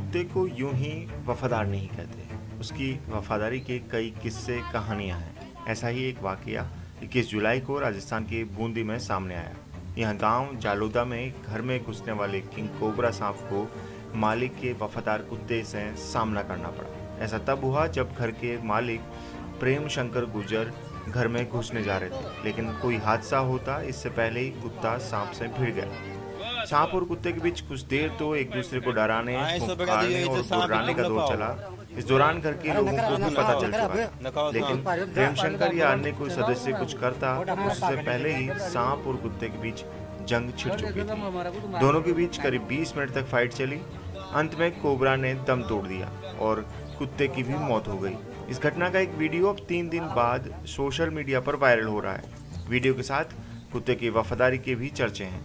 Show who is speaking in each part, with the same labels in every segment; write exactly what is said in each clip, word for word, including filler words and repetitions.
Speaker 1: कुत्ते को यूं ही वफादार नहीं कहते, उसकी वफादारी के कई किस्से कहानियां हैं। ऐसा ही एक वाकया इक्कीस जुलाई को राजस्थान के बूंदी में सामने आया। यह गांव जालौदा में घर में घुसने वाले किंग कोबरा सांप को मालिक के वफादार कुत्ते से सामना करना पड़ा। ऐसा तब हुआ जब घर के मालिक प्रेम शंकर गुर्जर घर में घुसने जा रहे थे, लेकिन कोई हादसा होता इससे पहले ही कुत्ता सांप से भिड़ गया। सांप और कुत्ते के बीच कुछ देर तो एक दूसरे को डराने, पुकारने और गुर्राने का दौर चला। इस दौरान घर के लोगों को भी पता चल चुका है, लेकिन प्रेम शंकर या अन्य कोई सदस्य कुछ करता उससे पहले ही सांप और कुत्ते के बीच जंग छिड़ चुकी थी। दोनों के बीच करीब बीस मिनट तक फाइट चली। अंत में कोबरा ने दम तोड़ दिया और कुत्ते की भी मौत हो गई। इस घटना का एक वीडियो अब तीन दिन बाद सोशल मीडिया पर वायरल हो रहा है। वीडियो के साथ कुत्ते की वफादारी के भी चर्चे हैं।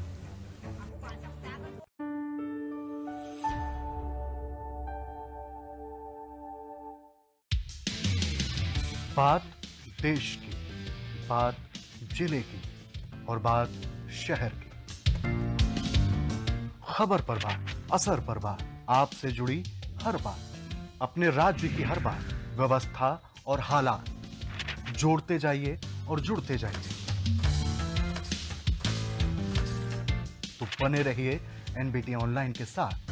Speaker 2: बात देश की, बात जिले की और बात शहर की। खबर पर बात, असर पर बात, आपसे जुड़ी हर बात, अपने राज्य की हर बात, व्यवस्था और हालात। जोड़ते जाइए और जुड़ते जाइए। तो बने रहिए एनबीटी ऑनलाइन के साथ।